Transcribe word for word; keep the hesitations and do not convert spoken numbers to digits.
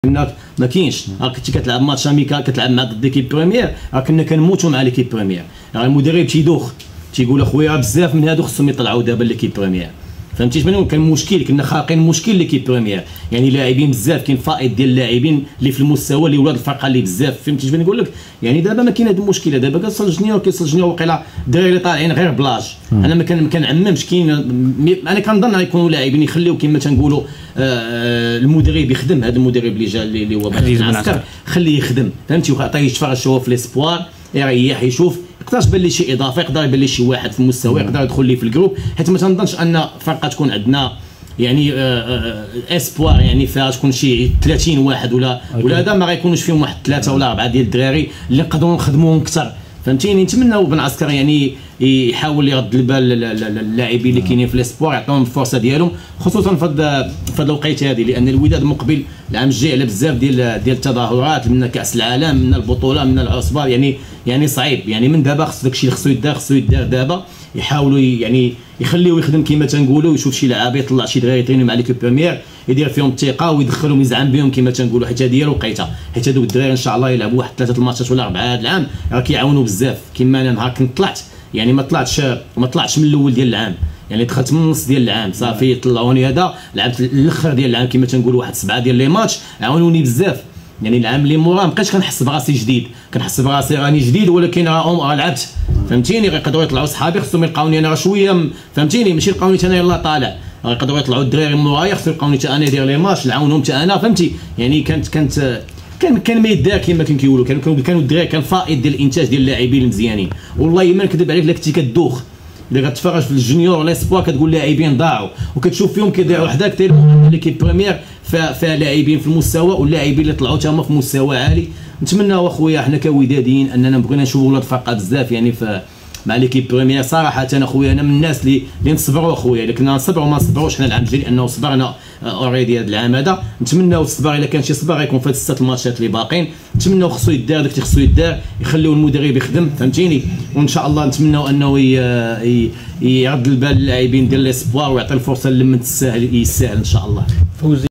كنا ما كاينش كنتي كتلعب ماتش اميكال كتلعب مع ضد ليكيب بريمير كنا كنموتوا مع ليكيب بريمير. راه المدرب تيدوخ تيقول اخويا بزاف من هادو خصهم يطلعوا دابا ليكيب بريمير. فهمتي شنو كان المشكل؟ كنا خالقين مشكل ليكيب بريمير، يعني لاعبين بزاف، كاين فائض ديال اللاعبين اللي في المستوى اللي ولاد الفرقه اللي بزاف. فهمتي شنو نقول لك؟ يعني دابا ما كاين هاد المشكله، دابا كيوصل جونيور كيوصل جونيور وقيلا الدراري اللي طالعين غير بلاج. انا ما كان ما كنعممش، كاين انا كنظن غيكونوا لاعبين يخليو كما تنقولوا المدرب يخدم. هذا المدرب اللي جا اللي هو العسكر خليه يخدم، فهمتي، وعطيه يتفرج شويه في ليسبوار، يريح يشوف، يقدر تبان ليه شي اضافه، يقدر يبان ليه شي واحد في المستوى يقدر يدخل ليه في الجروب، حيت ما تنظنش ان فرقه تكون عندنا يعني اسبوار يعني فيها تكون شي ثلاثين واحد ولا ولا هذا ما غيكونوش فيهم واحد ثلاثه ولا اربعه ديال الدراري اللي نقدروا نخدموهم اكثر. فهمتيني؟ نتمناو بن عسكر يعني يحاول يرد البال اللاعبين اللي كاينين في الاسبوار، يعطيهم الفرصه ديالهم، خصوصا في هذه الوقيته هذه، لان الوداد مقبل العام الجاي على بزاف ديال ديال التظاهرات، من كاس العالم، من البطوله، من العصبه، يعني يعني صعيب. يعني من دابا خص داكشي اللي خصو يدار خصو يدار دابا، يحاولوا يعني يخليوه يخدم كما تنقولوا، يشوف شي لعابه، يطلع شي دراري يترينيو مع ليكيب بريمير، يدير فيهم الثقه ويدخلهم يزعم بهم كما تنقولوا، حيت هذه هي الوقيته. حيت هذوك الدراري ان شاء الله يلعبوا واحد ثلاثه الماتشات ولا اربعه هذا العام، راه كيعاونوا بزاف. كما انا نهار كنت طلعت يعني ما طلعتش ما طلعتش من الاول ديال العام، يعني دخلت من النص ديال العام صافي طلعوني هذا، لعبت الاخر ديال العام كما تنقولوا واحد سبعه ديال لي ماتش، عاونوني بزاف. يعني العام اللي مورا مابقيتش كنحس براسي جديد، كنحس براسي راني جديد، ولكن راه لعبت. فهمتيني؟ غيقدروا يطلعوا صحابي خصهم يلقاوني انا راه شويه، فهمتيني؟ ماشي يلقاوني انا يلاه طالع، غيقدروا يطلعوا الدراري من مورايا خصهم يلقاوني حتى انا ندير لي ماتش نعاونهم حتى انا. فهمتي؟ يعني كانت كانت كان كان ما يدار كما كنقولوا، كانوا كانوا الدراري كان فائض ديال الانتاج ديال اللاعبين المزيانين. والله ما نكذب عليك، الا كنتي كدوخ اللي كتفرج في الجونيور ولا اسبوار كتقول لاعبين ضاعوا، وكتشوف فيهم كيضيعوا حداك تير ليكيب بريمير فيها لاعبين في المستوى، واللاعبين اللي طلعوا تما في مستوى عالي. نتمناو اخويا حنا كوداديين اننا بغينا نشوفوا ولاد الفرقه بزاف يعني في مع ليكيب بريمير. صراحه انا اخويا انا من الناس اللي اللي نصبروا اخويا، الا كنا نصبروا ما نصبروش حنا العام الجاي، لانه صبرنا اوريدي هذا العام هذا. نتمناو الصبر، الا كان شي صبر غيكون في هاد الست الماتشات اللي باقين. نتمناو خصو يدار داكشي خصو يدار، يخليو المدرب يخدم. فهمتيني؟ وان شاء الله نتمناو انه يرد البال للاعبين ديال ليسبوار ويعطي الفرصه لمن تستاهل يستاهل ان شاء الله.